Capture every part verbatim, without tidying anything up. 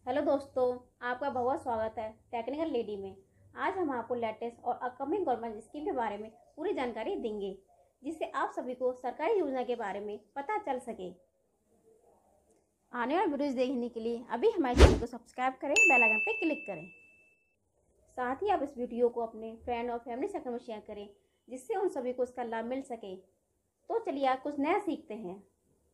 Hello दोस्तों, आपका बहुत बहुत स्वागत है टेक्निकल लेडी में। आज हम आपको लेटेस्ट और अपकमिंग गवर्नमेंट स्कीम के बारे में पूरी जानकारी देंगे, जिससे आप सभी को सरकारी योजना के बारे में पता चल सके। आने वाले वीडियोस देखने के लिए अभी हमारे चैनल को सब्सक्राइब करें, बेल आइकन पर क्लिक करें। साथ ही आप इस वीडियो को अपने फ्रेंड और फैमिली सर्कल में शेयर करें, जिससे उन सभी को इसका लाभ मिल सके। तो चलिए आज कुछ नया सीखते हैं।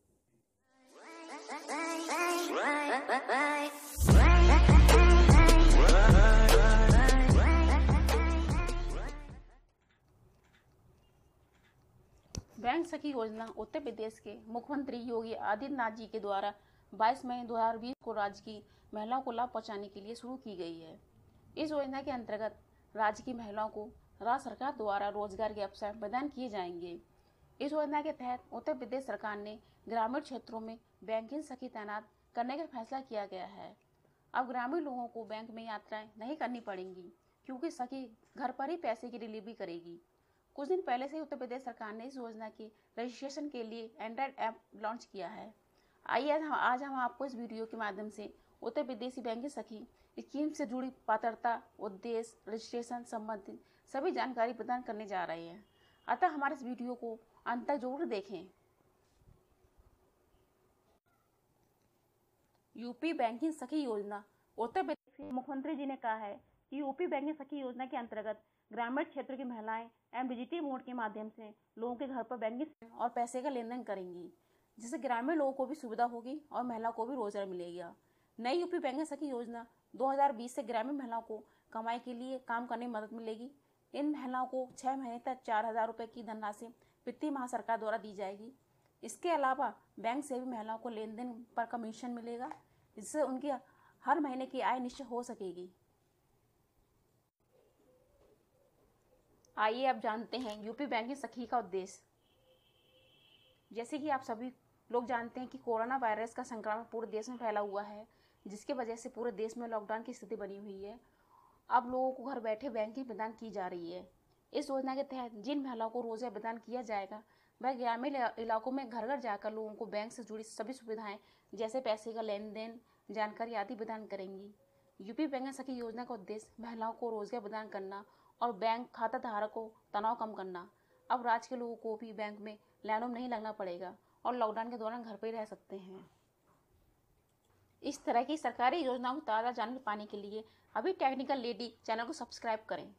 बैंक सखी योजना उत्तर प्रदेश के मुख्यमंत्री योगी आदित्यनाथ जी के द्वारा बाईस मई दो हज़ार बीस को राज्य की महिलाओं को लाभ पहुंचाने के लिए शुरू की गई है। इस योजना के अंतर्गत राज्य की महिलाओं को राज्य सरकार द्वारा रोजगार के अवसर प्रदान किए जाएंगे। इस योजना के तहत उत्तर प्रदेश सरकार ने ग्रामीण क्षेत्रों में बैंकिंग सखी तैनात करने का फैसला किया गया है। अब ग्रामीण लोगों को बैंक में यात्राएं नहीं करनी पड़ेंगी, क्योंकि सखी घर पर ही पैसे की डिलीवरी करेगी। कुछ दिन पहले से उत्तर प्रदेश सरकार ने इस योजना की रजिस्ट्रेशन के लिए एंड्रॉइड ऐप लॉन्च किया है। आइए आज हम आज हम आपको इस वीडियो के माध्यम से उत्तर प्रदेशी बैंकिंग सखी स्कीम से जुड़ी पात्रता, उद्देश्य, रजिस्ट्रेशन संबंधित सभी जानकारी प्रदान करने जा रहे हैं। अतः हमारे इस वीडियो को अंत तक जरूर देखें। यूपी बैंकिंग सखी योजना। उत्तर प्रदेश के मुख्यमंत्री जी ने कहा है कि यूपी बैंकिंग सखी योजना के अंतर्गत ग्रामीण क्षेत्र की महिलाएं एवं डिजिटल मोड के माध्यम से लोगों के घर पर बैंकिंग और पैसे का लेन देन करेंगी, जिससे ग्रामीण लोगों को भी सुविधा होगी और महिलाओं को भी रोजगार मिलेगा। नई यूपी बैंकिंग सखी योजना दो हज़ार बीस से ग्रामीण महिलाओं को कमाई के लिए काम करने में मदद मिलेगी। इन महिलाओं को छह महीने तक चार हजार रुपये की धनराशि प्रति माह सरकार द्वारा दी जाएगी। इसके अलावा बैंक से भी महिलाओं को लेन देन पर कमीशन मिलेगा, जिससे उनकी हर महीने की आय निश्चित हो सकेगी। आइए अब जानते हैं यूपी बैंकिंग सखी का उद्देश्य। जैसे कि आप सभी लोग जानते हैं कि कोरोना वायरस का संक्रमण पूरे देश में फैला हुआ है, जिसके वजह से पूरे देश में लॉकडाउन की स्थिति बनी हुई है। अब लोगों को घर बैठे बैंकिंग प्रदान की जा रही है। इस योजना के तहत जिन महिलाओं को रोजगार प्रदान किया जाएगा, वह ग्रामीण इलाकों में घर घर जाकर लोगों को बैंक से जुड़ी सभी सुविधाएं जैसे पैसे का लेन देन, जानकारी आदि प्रदान करेंगी। यूपी बैंकिंग सखी योजना का उद्देश्य महिलाओं को रोजगार प्रदान करना और बैंक खाता धारक को तनाव कम करना। अब राज्य के लोगों को भी बैंक में लाइनों में नहीं लगना पड़ेगा और लॉकडाउन के दौरान घर पर ही रह सकते हैं। इस तरह की सरकारी योजनाओं को ताज़ा जानकारी पाने के लिए अभी टेक्निकल लेडी चैनल को सब्सक्राइब करें।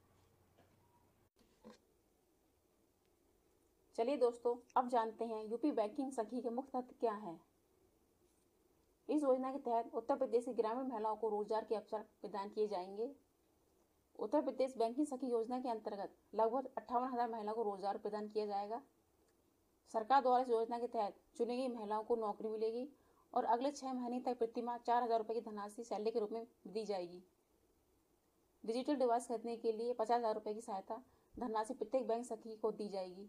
चलिए दोस्तों, अब जानते हैं यूपी बैंकिंग सखी के मुख्य तथ्य क्या है। इस योजना के तहत उत्तर प्रदेश की ग्रामीण महिलाओं को रोजगार के अवसर प्रदान किए जाएंगे। उत्तर प्रदेश बैंकिंग सखी योजना के अंतर्गत लगभग अट्ठावन हजार महिलाओं को रोजगार प्रदान किया जाएगा। सरकार द्वारा इस योजना के तहत चुनी गई महिलाओं को नौकरी मिलेगी और अगले छह महीने तक प्रति माह चार हजार रुपये की धनराशि सैलरी के रूप में दी जाएगी। डिजिटल डिवाइस खरीदने के लिए पचास हजार रुपये की सहायता धनराशि प्रत्येक बैंक सखी को दी जाएगी।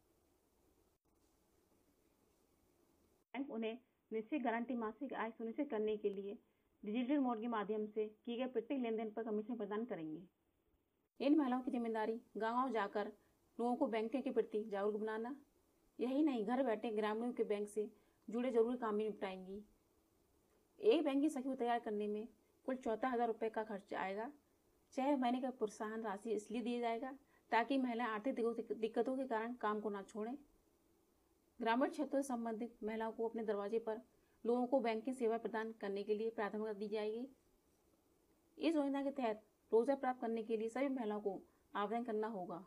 बैंक उन्हें निश्चित गारंटी मासिक आय सुनिश्चित करने के लिए डिजिटल मोड के माध्यम से किए गए प्रत्येक लेन देन पर कमीशन प्रदान करेंगे। इन महिलाओं की जिम्मेदारी गांव-गांव जाकर लोगों को बैंकिंग के प्रति जागरूक बनाना। यही नहीं, घर बैठे ग्रामीणों के बैंक से जुड़े जरूरी काम भी निपटाएंगी। एक बैंकिंग सखी को तैयार करने में कुल चौदह हजार रुपये का खर्च आएगा। छह महीने का प्रोत्साहन राशि इसलिए दिया जाएगा ताकि महिलाएं आर्थिक दिक्कतों के कारण काम को न छोड़ें। ग्रामीण क्षेत्रों से संबंधित महिलाओं को अपने दरवाजे पर लोगों को बैंकिंग सेवा प्रदान करने के लिए प्राथमिकता दी जाएगी। इस योजना के तहत रोजगार प्राप्त करने के लिए सभी महिलाओं को आवेदन करना होगा।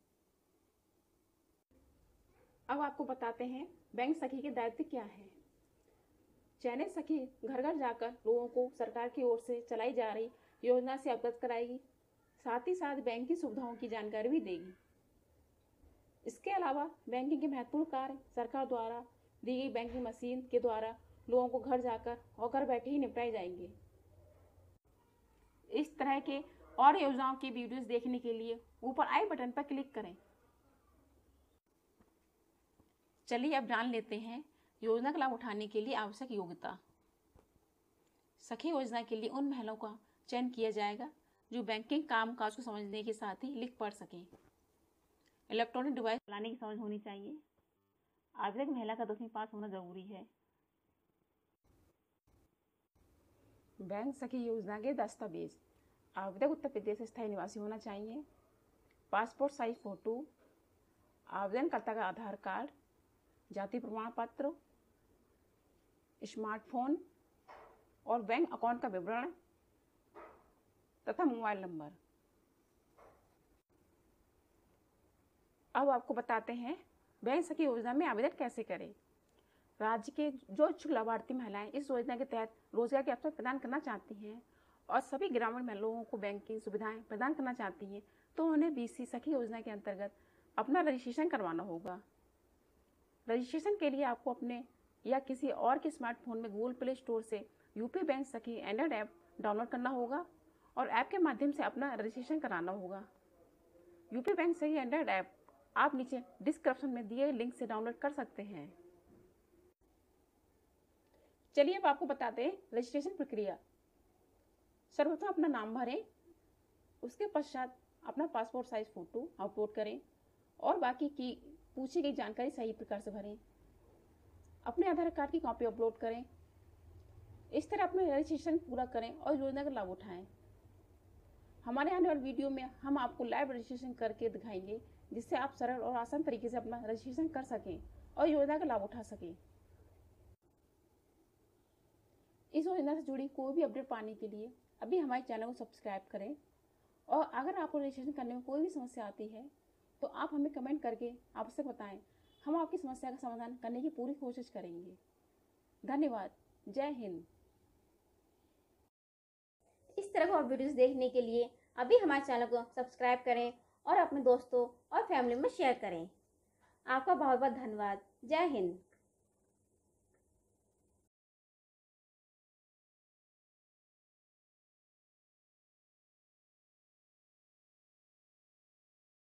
अब आपको बताते हैं बैंक सखी के दायित्व क्या है। चयनित सखी घर घर जाकर लोगों को सरकार की ओर से चलाई जा रही योजना से अवगत कराएगी, साथ ही साथ बैंक की सुविधाओं की जानकारी भी देगी। इसके अलावा बैंकिंग के महत्वपूर्ण कार्य सरकार द्वारा दी गई बैंकिंग मशीन के द्वारा लोगों को घर जाकर और घर बैठे ही निपटाए जाएंगे। इस तरह के और योजनाओं की वीडियोस देखने के लिए ऊपर आई बटन पर क्लिक करें। चलिए अब जान लेते हैं योजना का लाभ उठाने के लिए आवश्यक योग्यता। सखी योजना के लिए उन महिलाओं का चयन किया जाएगा जो बैंकिंग काम काज को समझने के साथ ही लिख पढ़ सकें। इलेक्ट्रॉनिक डिवाइस चलाने की समझ होनी चाहिए। आवेदक महिला का दसवीं पास होना जरूरी है। बैंक सखी योजना के दस्तावेज। आवेदक उत्तर प्रदेश स्थायी निवासी होना चाहिए। पासपोर्ट साइज फोटो, आवेदनकर्ता का आधार कार्ड, जाति प्रमाण पत्र, स्मार्टफोन और बैंक अकाउंट का विवरण तथा मोबाइल नंबर। अब आपको बताते हैं बैंक सखी योजना में आवेदन कैसे करें। राज्य के जो इच्छुक लाभार्थी महिलाएं इस योजना के तहत रोजगार के अवसर प्रदान करना चाहती हैं और सभी ग्रामीण महिलाओं को बैंकिंग सुविधाएं प्रदान करना चाहती हैं तो उन्हें बीसी सखी योजना के अंतर्गत अपना रजिस्ट्रेशन करवाना होगा। रजिस्ट्रेशन के लिए आपको अपने या किसी और के स्मार्टफोन में गूगल प्ले स्टोर से UP bank Sakhi Android app download करना होगा और ऐप के माध्यम से अपना रजिस्ट्रेशन कराना होगा। UP bank Sakhi Android app आप नीचे डिस्क्रिप्शन में दिए लिंक से डाउनलोड कर सकते हैं। चलिए अब आपको बताते हैं रजिस्ट्रेशन प्रक्रिया। सर्वप्रथम अपना नाम भरें, उसके पश्चात अपना पासपोर्ट साइज फोटो अपलोड करें और बाकी की पूछी गई जानकारी सही प्रकार से भरें। अपने आधार कार्ड की कॉपी अपलोड करें। इस तरह अपना रजिस्ट्रेशन पूरा करें और योजना का लाभ उठाएं। हमारे आने वाले वीडियो में हम आपको लाइव रजिस्ट्रेशन करके दिखाएंगे जिससे आप सरल और आसान तरीके से अपना रजिस्ट्रेशन कर सकें और योजना का लाभ उठा सकें। इस योजना से जुड़ी कोई भी अपडेट पाने के लिए अभी हमारे चैनल को सब्सक्राइब करें और अगर आपको रजिस्ट्रेशन करने में कोई भी समस्या आती है तो आप हमें कमेंट करके आवश्यक बताएं। हम आपकी समस्या का समाधान करने की पूरी कोशिश करेंगे। धन्यवाद। जय हिंद। इस तरह के वीडियोस देखने के लिए अभी हमारे चैनल को सब्सक्राइब करें और अपने दोस्तों और फैमिली में शेयर करें। आपका बहुत बहुत धन्यवाद। जय हिंद।